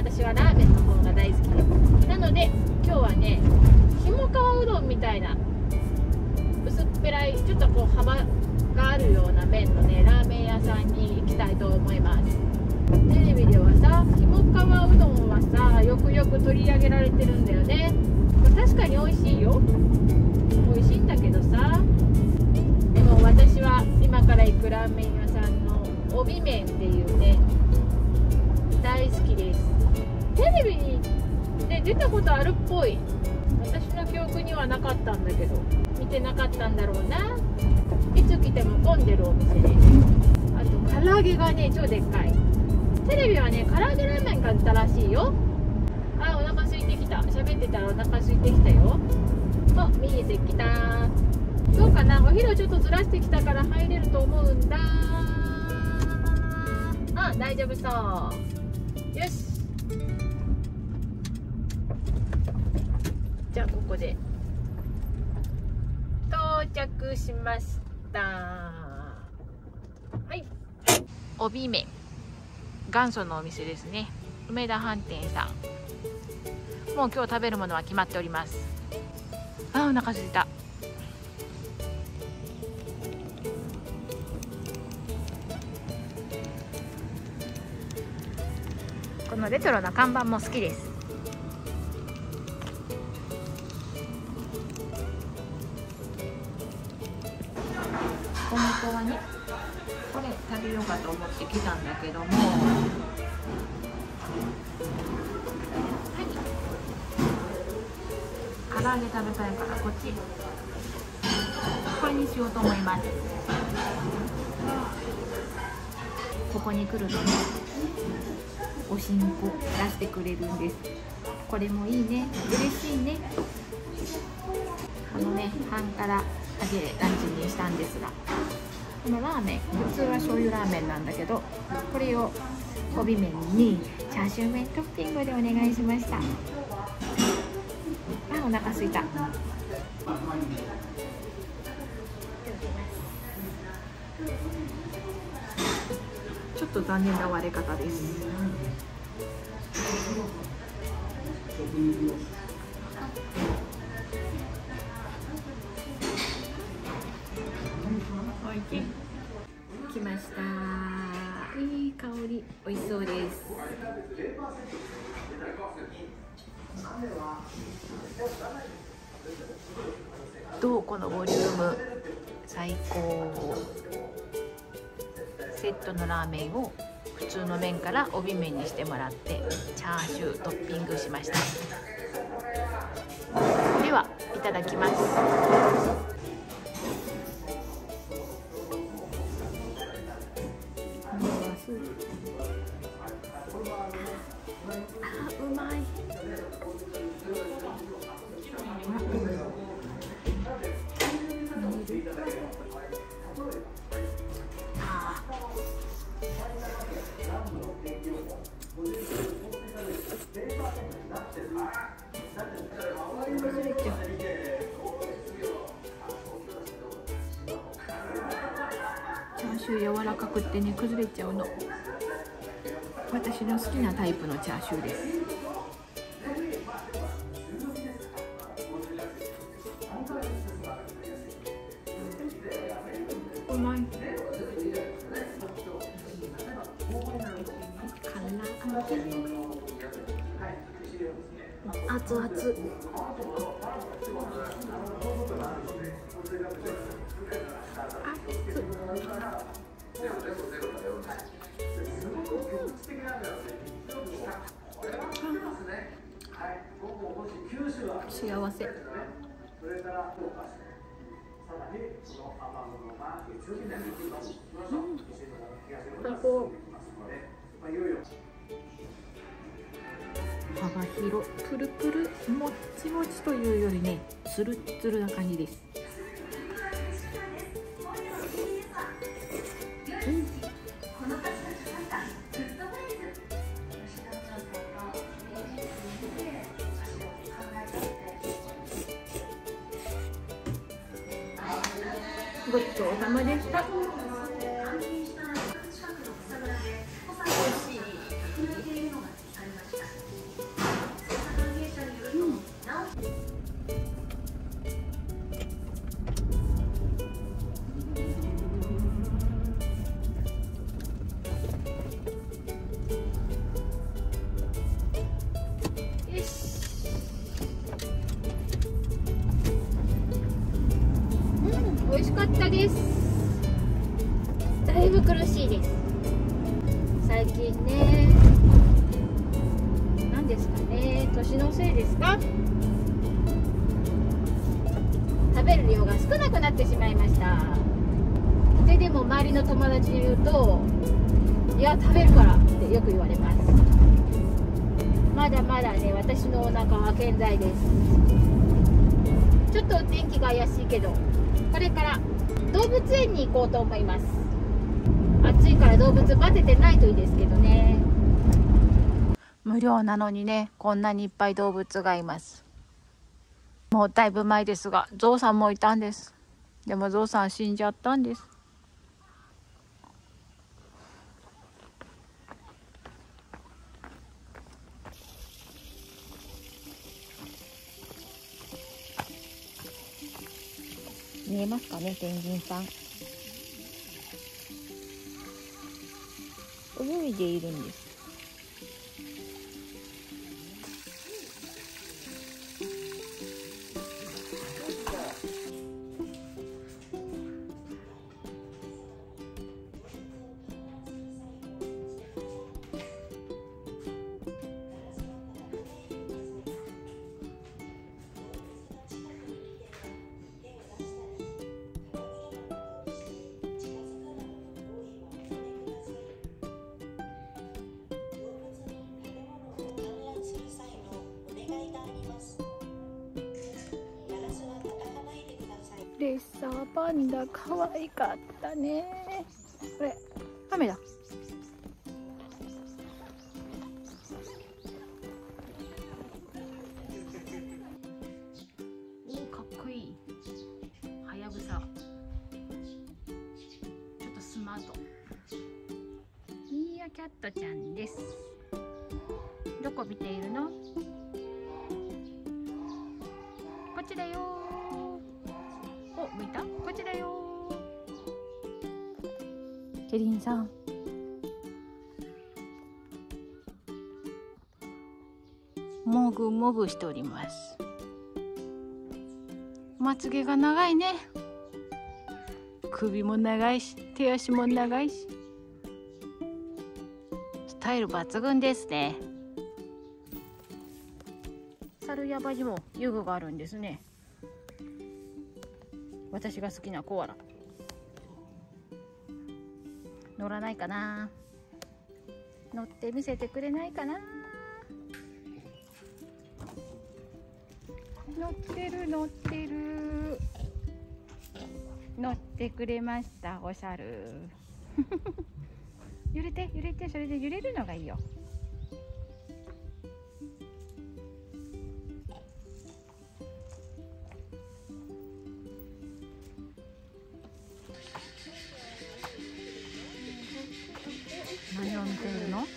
私はラーメンの方が大好きで、なので今日はね、ひもかわうどんみたいな薄っぺらい、ちょっとこう幅があるような麺のねラーメン屋さんに行きたいと思います。テレビではさ、ひもかわうどんはさ、よくよく取り上げられてるんだよね。確かに美味しいよ、美味しいんだけどさ、でも私は今から行くラーメン屋さんの帯麺っていうね、大好きです。テレビに、ね、出たことあるっぽい。私の記憶にはなかったんだけど、見てなかったんだろうな。いつ来ても混んでるお店です。あと唐揚げがね超でっかい。テレビはね唐揚げラーメン買ったらしいよ。あ、お腹空いてきた。喋ってたらお腹空いてきたよ。お、見えてきた。どうかな、お昼ちょっとずらしてきたから入れると思うんだ。あ、大丈夫そう。よし、じゃあここで到着しました。はい、帯麺元祖のお店ですね。梅田飯店さん。もう今日食べるものは決まっております。あ、お腹空いた。このレトロな看板も好きです。本当はね、これ食べようかと思ってきたんだけども、唐揚げ食べたいからこっち、これにしようと思います。ここに来るとね、おしんこ出してくれるんです。これもいいね、嬉しいね。半から揚げランチにしたんですが、このラーメン、普通は醤油ラーメンなんだけど、これを帯麺にチャーシュー麺トッピングでお願いしました。あ、お腹すいた。ちょっと残念な割れ方です。来ました。いい香り、美味しそうです。どう、このボリューム最高。セットのラーメンを普通の麺から帯麺にしてもらって、チャーシュートッピングしました。では、いただきます。あ、うまい。チャーシュー柔らかくってね、崩れちゃうの。私の好きなタイプのチャーシューです。うまい。熱々。幸せ。最高。幅広、プルプル、もっちもちというよりね、ツルッツルな感じです。ごちそうさまでした。美味しい。 味しかったです。だいぶ苦しいです。最近ね、何ですかね、年のせいですか、食べる量が少なくなってしまいました。でも周りの友達に言うと、いや食べるからってよく言われます。まだまだね、私のお腹は健在です。ちょっとお天気が怪しいけど、これから動物園に行こうと思います。暑いから動物バテてないといいですけどね。無料なのにね、こんなにいっぱい動物がいます。もうだいぶ前ですが、ゾウさんもいたんです。でもゾウさん死んじゃったんです。見えますかね、ペンギンさん。泳いでいるんです。レッサーパンダ可愛かったね。これカメだ。おー、かっこいい。はやぶさ。ちょっとスマート。ミーアキャットちゃんです。どこ見ているの？こっちだよ。お、向いた？こっちだよ。ケリンさん。もぐもぐしております。まつげが長いね。首も長いし、手足も長いし。スタイル抜群ですね。猿山にも遊具があるんですね。私が好きなコアラ。乗らないかな。乗って見せてくれないかな。乗ってる乗ってる。乗ってくれました、お猿。揺れて揺れて、それで揺れるのがいいよ。何を見ているの？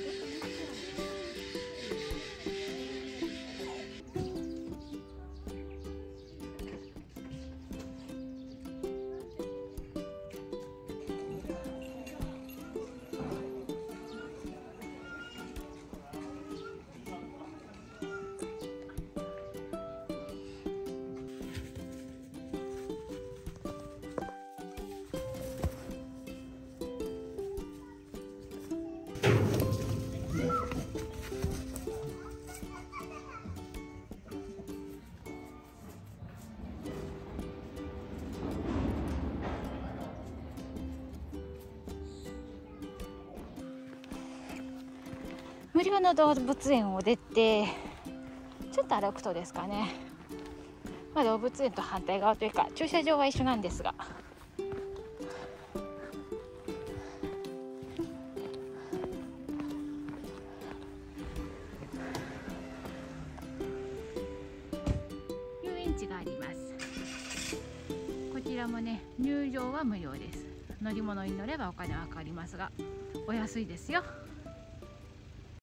無料の動物園を出てちょっと歩くとですかね、動物園と反対側というか駐車場は一緒なんですが、遊園地があります。こちらもね、入場は無料です。乗り物に乗ればお金はかかりますが、お安いですよ。